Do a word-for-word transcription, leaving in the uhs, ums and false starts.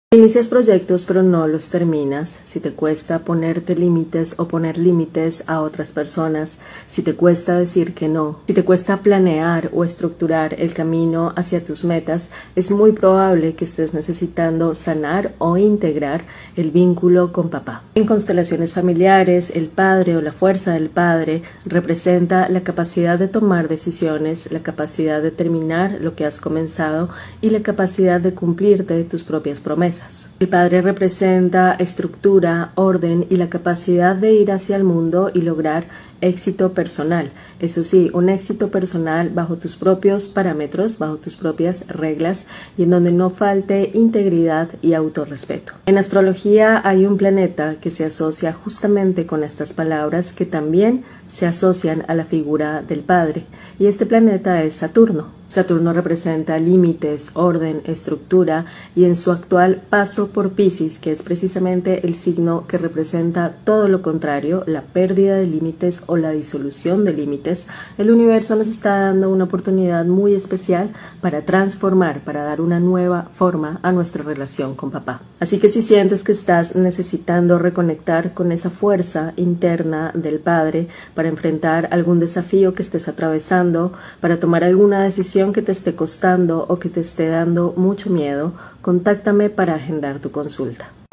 Inicias proyectos pero no los terminas, si te cuesta ponerte límites o poner límites a otras personas, si te cuesta decir que no, si te cuesta planear o estructurar el camino hacia tus metas, es muy probable que estés necesitando sanar o integrar el vínculo con papá. En constelaciones familiares, el padre o la fuerza del padre representa la capacidad de tomar decisiones, la capacidad de terminar lo que has comenzado y la capacidad de cumplirte tus propias promesas. El padre representa estructura, orden y la capacidad de ir hacia el mundo y lograr éxito personal. Eso sí, un éxito personal bajo tus propios parámetros, bajo tus propias reglas y en donde no falte integridad y autorrespeto. En astrología hay un planeta que se asocia justamente con estas palabras que también se asocian a la figura del padre y este planeta es Saturno. Saturno representa límites, orden, estructura y en su actual paso por Piscis, que es precisamente el signo que representa todo lo contrario, la pérdida de límites o la disolución de límites, el universo nos está dando una oportunidad muy especial para transformar, para dar una nueva forma a nuestra relación con papá. Así que si sientes que estás necesitando reconectar con esa fuerza interna del padre para enfrentar algún desafío que estés atravesando, para tomar alguna decisión que te esté costando o que te esté dando mucho miedo, contáctame para agendar tu consulta.